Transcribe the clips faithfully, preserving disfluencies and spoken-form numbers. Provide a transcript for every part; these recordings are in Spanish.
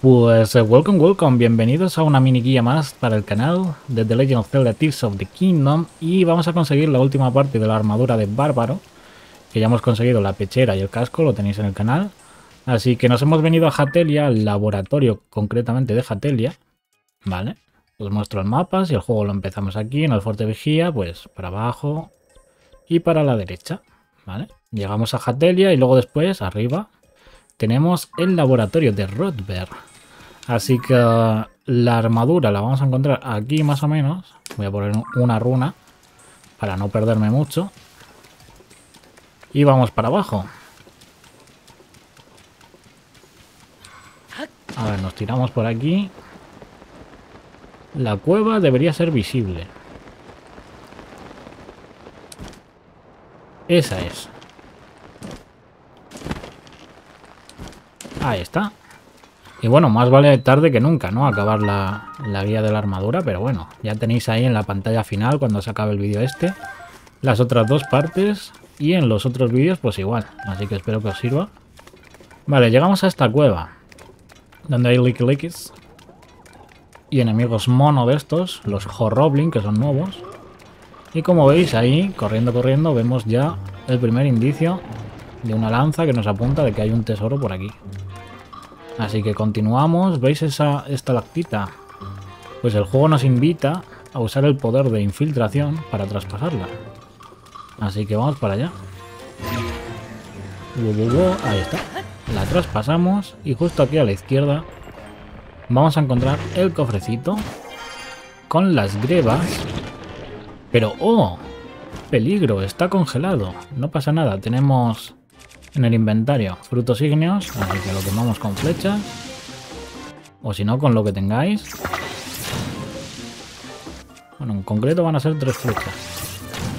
Pues eh, welcome, welcome, bienvenidos a una mini guía más para el canal de The Legend of Zelda Tears of the Kingdom. Y vamos a conseguir la última parte de la armadura de Bárbaro, que ya hemos conseguido la pechera y el casco, lo tenéis en el canal. Así que nos hemos venido a Hatelia, al laboratorio concretamente de Hatelia, ¿vale? Os muestro el mapa, si el juego lo empezamos aquí en el Fuerte Vigía, pues para abajo y para la derecha, ¿vale? Llegamos a Hatelia y luego después, arriba, tenemos el laboratorio de Rodberg. Así que la armadura la vamos a encontrar aquí más o menos. Voy a poner una runa para no perderme mucho. Y vamos para abajo. A ver, nos tiramos por aquí. La cueva debería ser visible. Esa es. Ahí está. Y bueno, más vale tarde que nunca, ¿no? Acabar la, la guía de la armadura, pero bueno, ya tenéis ahí en la pantalla final, cuando se acabe el vídeo este, las otras dos partes, y en los otros vídeos pues igual, así que espero que os sirva. Vale, llegamos a esta cueva, donde hay Licky Lickys y enemigos mono de estos, los Horroblin, que son nuevos. Y como veis ahí, corriendo, corriendo, vemos ya el primer indicio de una lanza que nos apunta de que hay un tesoro por aquí. Así que continuamos. ¿Veis esa estalactita? Pues el juego nos invita a usar el poder de infiltración para traspasarla. Así que vamos para allá. Ahí está. La traspasamos y justo aquí a la izquierda vamos a encontrar el cofrecito con las grebas. Pero ¡oh! Peligro, está congelado. No pasa nada, tenemos en el inventario frutos ígneos, así que lo quemamos con flechas, o si no con lo que tengáis. Bueno, en concreto van a ser tres flechas.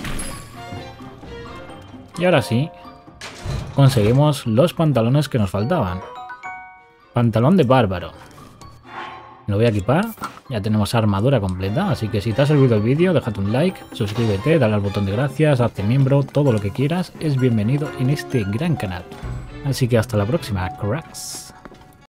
Y ahora sí, conseguimos los pantalones que nos faltaban. Pantalón de Bárbaro. Lo voy a equipar. Ya tenemos armadura completa, así que si te ha servido el vídeo, déjate un like, suscríbete, dale al botón de gracias, hazte miembro, todo lo que quieras es bienvenido en este gran canal. Así que hasta la próxima, cracks.